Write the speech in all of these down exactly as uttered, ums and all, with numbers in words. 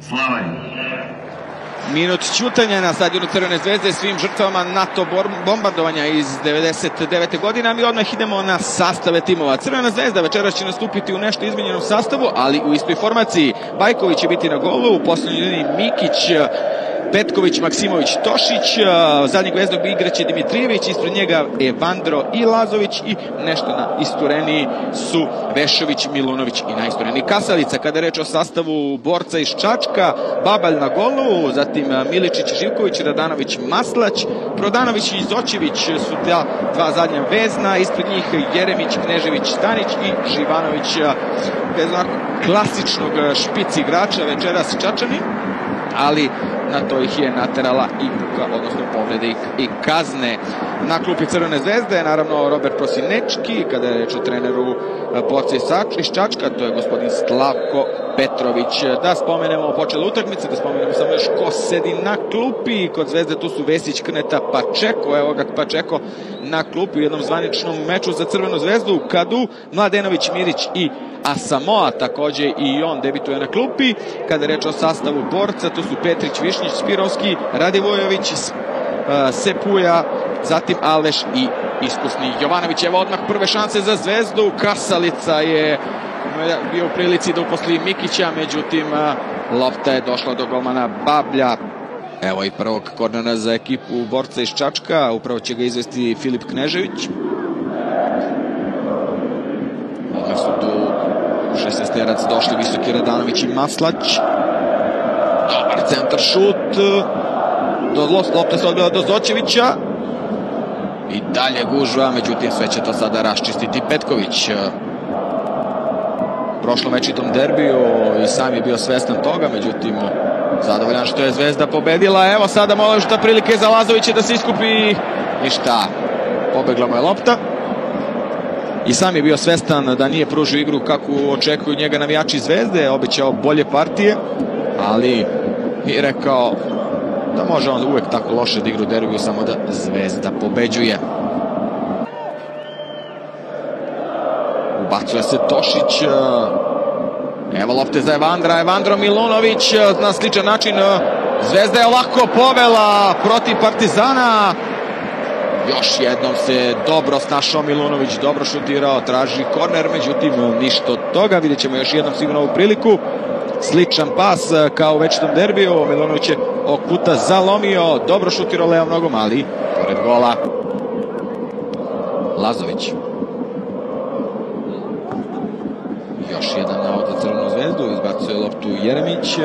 Minut ćutanja na stadionu Crvene zvezde svim žrtvama NATO bombardovanja iz devedeset devete godine. Mi odmah idemo na sastave timova. Crvena zvezda večeras će nastupiti u nešto izmenjenom sastavu, ali u istoj formaciji. Bajković će biti na golu, u posljednjoj liniji Mikić, Petković, Maksimović, Tošić, zadnjeg veznog igraće Dimitrijević, ispred njega Evandro i Lazović i nešto na istureniji su Vešović, Milunović i najistureniji Kasalica. Kada je reč o sastavu Borca iz Čačka, Babalj na golu, zatim Miličić, Živković, Radanović, Maslać, Prodanović i Zoćević su ta dva zadnja vezna, ispred njih Jeremić, Knežević, Stanić i Živanović, bez onako klasičnog špic igrača večeras Čačani, ali na to ih je naterala i buka, odnosno povrede i kazne. Na klupi Crvene zvezde, naravno, Robert Prosinečki, kada je reč o treneru Borca iz Čačka, to je gospodin Slavko Petrović. Da spomenemo počele utakmice, da spomenemo samo još ko sedi na klupi. Kod Zvezde tu su Vesić, Kneta, Pačeko, evo ga Pačeko na klupi u jednom zvaničnom meču za Crvenu zvezdu. Kadu, Mladenović, Mirić i Asamoa, takođe i on debituje na klupi. Kada je reč o sastavu Borca, tu su Petrić, Višnjić, Spirovski, Radivojević, Sepuja, zatim Aleš i iskusni Jovanović. Evo odmah prve šanse za Zvezdu. Kasalica je bio u prilici da uposli Mikića, međutim lopta je došla do golmana Bablja. Evo i prvog kornera za ekipu Borca iz Čačka, upravo će ga izvesti Filip Knežević. Odmah su tu šesnaesterac došli, Visoki, Radanović i Maslać. Dobar centar šut. Lopta se odbila do Zoćevića. I dalje gužva, međutim sve će to sada raščistiti Petković. Prošlom večitom derbiju i sam je bio svestan toga, međutim zadovoljan što je Zvezda pobedila. Evo sada možda prilike za Lazovića da se iskupi. Ništa, pobegla mu je lopta. I sam je bio svestan da nije pružio igru kako očekuju njega navijači Zvezde, obećao bolje partije, ali je rekao da može on uvek tako loše da igra u derbiju, samo da Zvezda pobeđuje. Ubacuje se Tošić. Evo lopte za Evandra, Evandro Milunović na sličan način. Zvezda je lako povela protiv Partizana. Još jednom se dobro snašao Milunović, dobro šutirao, traži korner, međutim ništa od toga. Vidjet ćemo još jednom sigurno ovu priliku. Sličan pas kao u večitom derbiju. Milunović je ovog puta zalomio, dobro šutirao levom nogom, ali pored gola. Lazović. Još jedan navod za Crvenu zvezdu, izbacuje loptu Jeremić.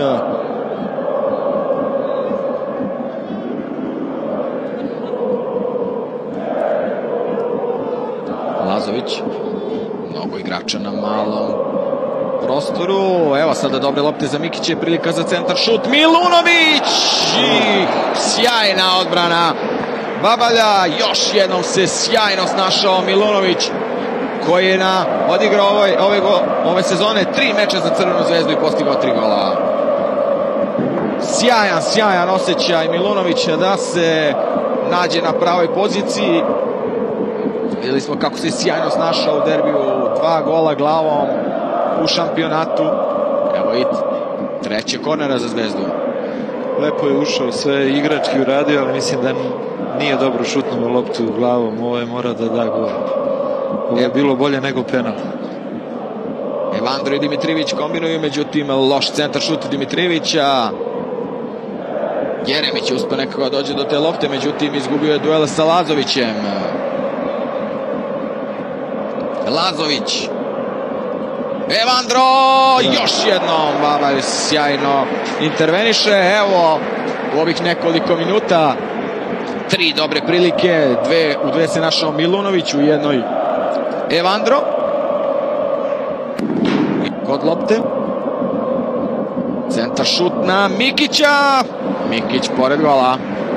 Lazović, mnogo igrača na malom prostoru. Evo sada dobre lopte za Mikića, prilika za centar šut. Milunović! I sjajna odbrana Babalja. Još jednom se sjajno snašao Milunović, koji je na, odigrao ove, ove, ove sezone tri meča za Crvenu zvezdu i postigao tri gola. Sjajan, sjajan osjećaj Milunovića da se nađe na pravoj poziciji. Vidjeli smo kako se sjajno snašao u derbiju, dva gola glavom u šampionatu. Evo i treće kornera za Zvezdu. Lepo je ušao, sve igrački uradio, ali mislim da nije dobro šutnuo loptu glavom. Ovo je mora da da gol. Ovo je bilo bolje nego penal. Evandro i Dimitrijević kombinuju, međutim loš centar šut Dimitrijevića. Jeremić je uspio nekako dođe do te lopte, međutim izgubio je duel sa Lazovićem. Lazović. Evandro, još jednom Babalj sjajno interveniše. Evo u ovih nekoliko minuta tri dobre prilike, dve, u dve se našao Milunović, u jednoj Evandro. Kod lopte centar šut na Mikića. Mikić pored gola.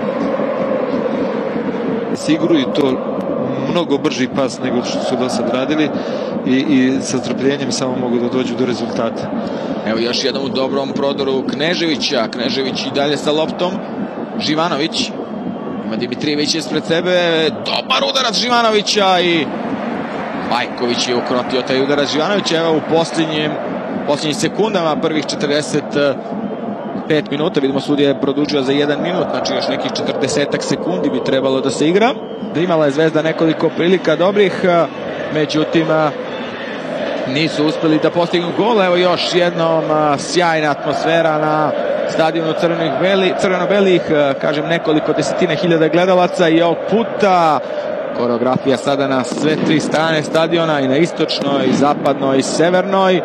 Sigurno je to mnogo brži pas nego što su do sad radili i, i sa strpljenjem samo mogu da dođu do rezultata. Evo još jedan u dobrom prodoru Kneževića. Knežević i dalje sa loptom. Živanović. Ima Dimitrijević ispred sebe. Dobar udarac Živanovića i Bajković je ukrotio taj udarac Živanovića. Evo u posljednjim, posljednjim sekundama prvih četrdeset pet minuta, vidimo sudija je produžio za jedan minut, znači još nekih četrdesetak sekundi bi trebalo da se igra. Imala je Zvezda nekoliko prilika dobrih, međutim nisu uspeli da postignu gol. Evo još jednom sjajna atmosfera na stadionu crveno-belih, kažem nekoliko desetina hiljada gledalaca i ovog puta koreografija sada na sve tri strane stadiona, i na istočnoj, i zapadnoj, i severnoj.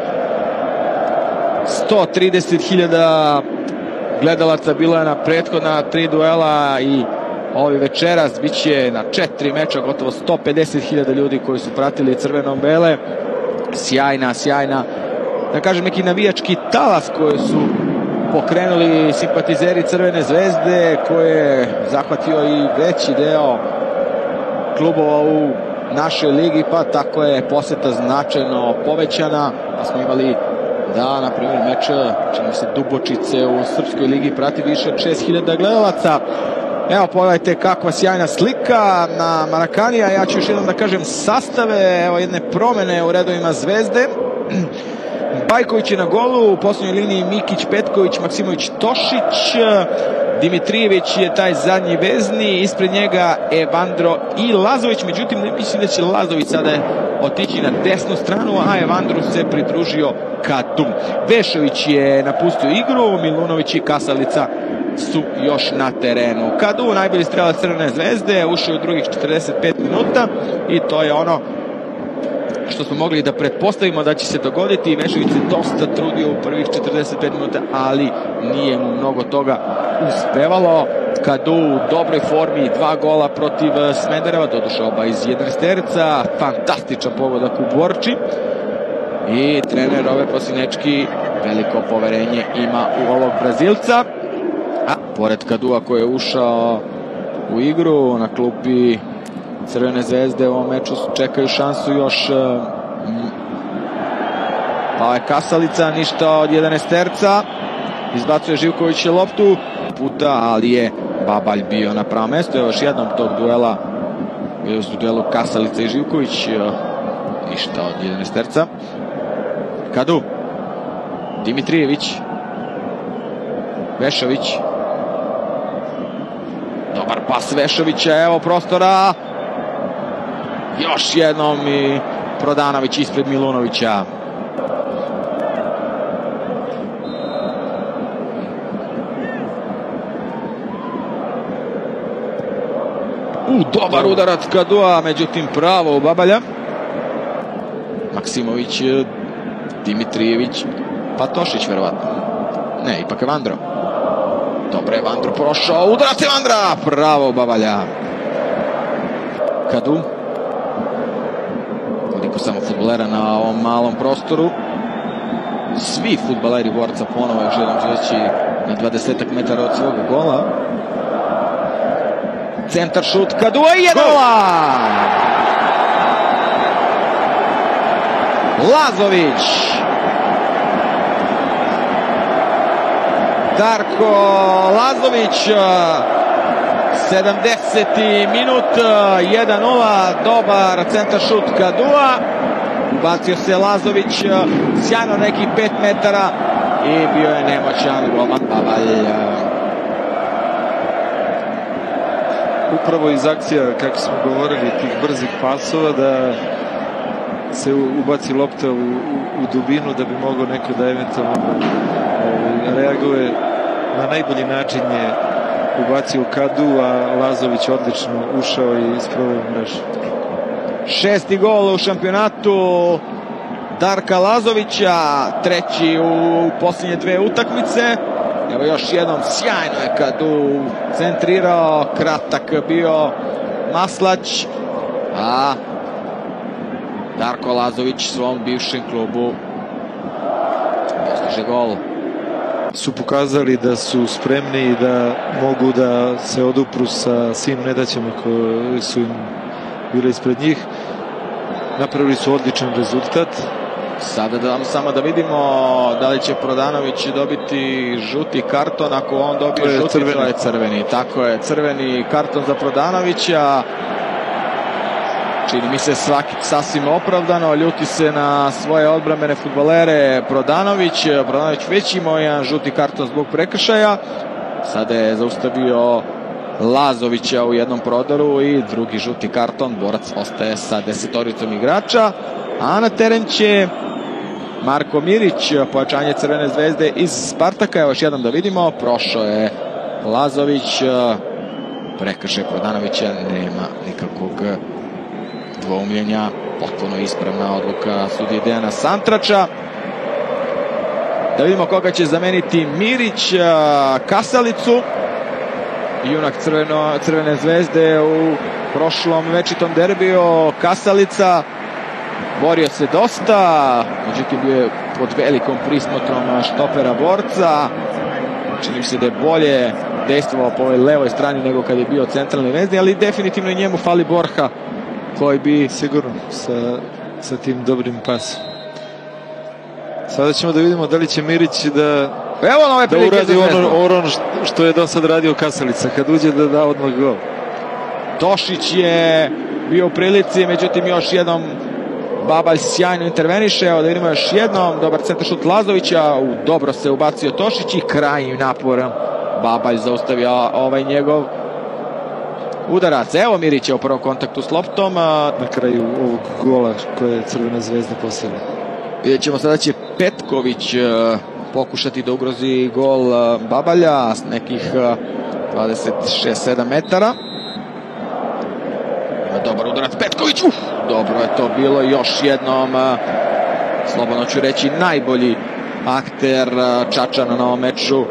sto trideset hiljada gledalaca bilo je na prethodna tri duela i ovi večeras bit će na četiri meča gotovo sto pedeset hiljada ljudi koji su pratili crveno-bele. Sjajna, sjajna, da kažem neki navijački talas koji su pokrenuli simpatizeri Crvene zvezde, koje je zahvatio i veći deo klubova u našoj ligi, pa tako je poseta značajno povećana, pa smo imali da, na primjer, meč čini se Dubočice u Srpskoj ligi prati više od šest hiljada gledalaca. Evo, pogledajte kakva sjajna slika na Marakanija. Ja ću još jednom da kažem sastave, evo jedne promene u redovima Zvezde. Bajković je na golu, u posljednjoj liniji Mikić, Petković, Maksimović, Tošić. Dimitrijević je taj zadnji vezni, ispred njega Evandro i Lazović, međutim ne mislim da će Lazović sada otići na desnu stranu, a Evandru se pridružio Kadu. Vešović je napustio igru, Milunović i Kasalica su još na terenu. Kadu, najbolji strelac Crvene zvezde, ušao u drugih četrdeset pet minuta i to je ono što smo mogli da pretpostavimo da će se dogoditi. Vešović se dosta trudio u prvih četrdeset pet minuta, ali nije mu mnogo toga uspevalo. Kadu u dobroj formi, dva gola protiv Smedereva, doduše oba iz jedanaesterca, fantastičan pogodak u Borči. I trener ove Prosinečki veliko poverenje ima u ovog Brazilca. A pored Kadua koji je ušao u igru, na klupi Crvene zvezde u ovom meču čekaju šansu još pa je Kasalica, ništa od jedanaesterca, izbacuje Živković loptu puta, ali je Babalj bio na pravo mesto. Evo još jednom tog duela, bio su duelu Kasalica i Živković, ništa od jedanaesterca. Kadu, Dimitrijević, Vešović, dobar pas Vešovića, evo prostora, još jednom i Prodanović ispred Milunovića. U, dobar udarac Kadua, međutim pravo u Babalja. Maksimović, Dimitrijević, pa Tošić verovatno. Ne, ipak Evandro. Dobro je Evandro prošao, udarac Evandra, pravo u Babalja. Kadu. Koliko samo fudbalera na ovom malom prostoru. Svi fudbaleri Borca ponovo još jednom žeći na dvadesetak metara od svog gola. Centar šut Kadua i jedan gola! Lazović. Darko Lazović, sedamdeseti minut, jedan nula, dobar centar šut Kadua. Ubacio se Lazović, sjajno nekih pet metara i bio je nemoćan golman Babalj. Upravo iz akcija, kako smo govorili, tih brzih pasova, da se ubaci lopta u, u, u dubinu, da bi mogao neko da eventualno reaguje. Na najbolji način je ubacio Kadu, a Lazović odlično ušao i ispravio mrežu. Šesti gol u šampionatu Darka Lazovića, treći u posljednje dve utakmice. Evo još jednom, sjajno je Kadu centrirao, kratak bio Maslać, a Darko Lazović svom bivšem klubu postiže gol. Su pokazali da su spremni i da mogu da se odupru sa svim nedaćama koje su im bile ispred njih. Napravili su odličan rezultat. Sada da samo da vidimo da li će Prodanović dobiti žuti karton. Ako on dobije to žuti, crveni. To je crveni. Tako je, crveni karton za Prodanovića. čini mi se svaki, sasvim opravdano, ljuti se na svoje odbrambene fudbalere Prodanović. Prodanović već imao jedan žuti karton zbog prekršaja. Sada je zaustavio Lazovića u jednom prodoru i drugi žuti karton. Borac ostaje sa desetoricom igrača, a na teren će Marko Mirić, pojačanje Crvene zvezde iz Spartaka. Evo još jednom da vidimo, prošao je Lazović, prekršaj Prodanovića, nema nikakvog dvoumljenja, potpuno ispravna odluka sudije Dejana Santrača. Da vidimo koga će zameniti Mirić, Kasalicu, junak crveno, Crvene zvezde u prošlom večitom derbiju. Kasalica borio se dosta, međutim bio je pod velikom prismotrom štopera Borca. Čini mi se da je bolje dejstvovao po ovoj levoj strani nego kad je bio centralni vezni, ali definitivno i njemu fali Borha, koji bi sigurno sa, sa tim dobrim pasom. Sada ćemo da vidimo da li će Mirić da, Evo nove da uradi ono, ono što je do sad radio Kasalica, kad uđe da da odmah gol. Tošić je bio u prilici, međutim još jednom Babalj sjajno interveniše. Evo da vidimo još jednom, dobar centar šut Lazovića, dobro se ubacio Tošić i krajnjim naporom Babalj zaustavio ovaj njegov udarac. Evo Mirića u prvom kontaktu s loptom. Na kraju ovog gola koje je Crvena zvezda postigla. Vidjet ćemo sada će Petković pokušati da ugrozi gol Babalja s nekih dvadeset šest sedam metara. Ima dobar udarac Petković. Uf, dobro je to bilo još jednom. Slobodno ću reći najbolji akter Čačana na ovom meču.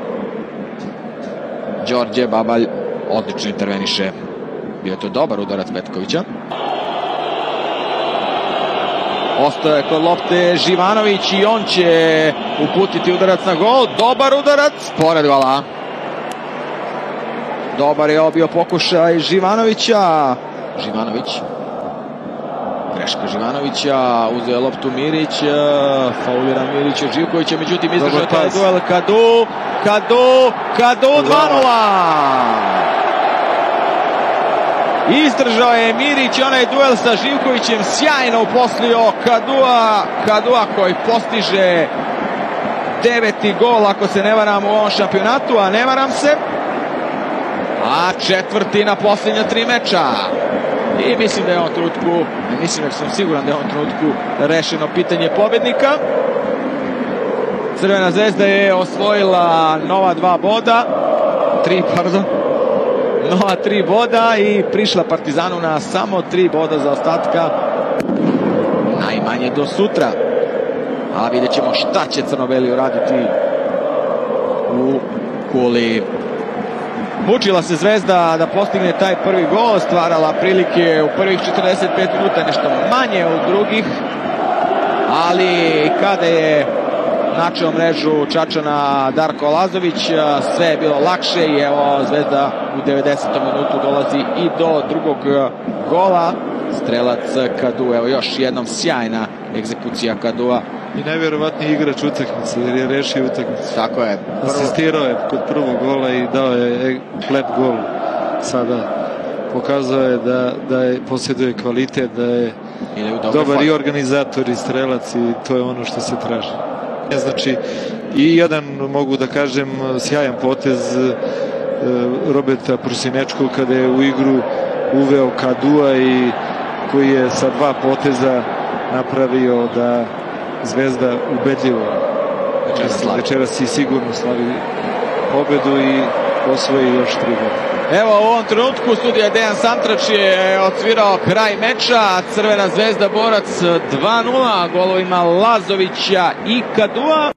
Đorđe Babalj odlično interveniše. Bio je to dobar udarac Petkovića. Ostao je kod lopte Živanović i on će uputiti udarac na gol. Dobar udarac, pored gola. Dobar je obio pokušaj Živanovića. Živanović. Greška Živanovića, uzeo je loptu Mirić, faulira Mirić od Živkovića, međutim izdržao taj duel. Kadu, Kadu, Kadu dva nula. Izdržao je Mirić onaj duel sa Živkovićem, sjajno uposlio Kadua, Kadua koji postiže deveti gol, ako se ne varam, u ovom šampionatu, a ne varam se. A četvrti na posljednja tri meča. I mislim da je on trenutku, mislim da sam siguran da je on trenutku rešeno pitanje pobednika. Crvena zvezda je osvojila nova dva boda, tri, pardon, nova tri boda i prišla Partizanu na samo tri boda za ostatka, najmanje do sutra. A vidjet ćemo šta će crno-beli uraditi u Kuli. Mučila se Zvezda da postigne taj prvi gol, stvarala prilike u prvih četrdeset pet minuta, nešto manje od drugih, ali kada je načeo mrežu Čačana Darko Lazović, sve je bilo lakše i evo Zvezda u devedesetom minutu dolazi i do drugog gola. Strelac Kadu, evo još jednom sjajna egzekucija Kadua. I najvjerovatniji igrač utakmice, jer je rešio utakmicu. Tako je. Asistirao je kod prvog gola i dao je lep gol. Sada pokazao je da, da je posjeduje kvalitet, da je dobar i organizator i strelac i to je ono što se traži. Znači, i jedan, mogu da kažem, sjajan potez Roberta Prosinečkog kada je u igru uveo Kadua i koji je sa dva poteza napravio da Zvezda ubedljivo večeras i sigurno slavi pobedu i osvoji još tri boda. Evo u ovom trenutku sudija Dejan Santrač je odsvirao kraj meča. Crvena zvezda Borac dva nula, golovima Lazovića i Kadua.